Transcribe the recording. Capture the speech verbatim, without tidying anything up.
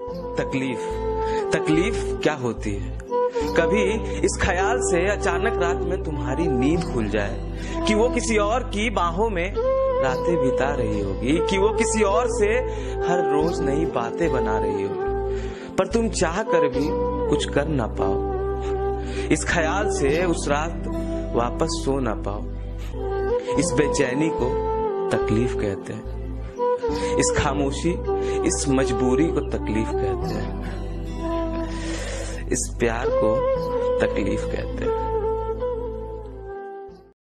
तकलीफ, तकलीफ क्या होती है? कभी इस ख्याल से अचानक रात में तुम्हारी नींद खुल जाए कि वो किसी और की बाहों में रातें बिता रही होगी, कि वो किसी और से हर रोज नई बातें बना रही होगी, पर तुम चाह कर भी कुछ कर ना पाओ। इस ख्याल से उस रात वापस सो ना पाओ। इस बेचैनी को तकलीफ कहते हैं। इस खामोशी, इस मजबूरी को तकलीफ कहते हैं। इस प्यार को तकलीफ कहते हैं।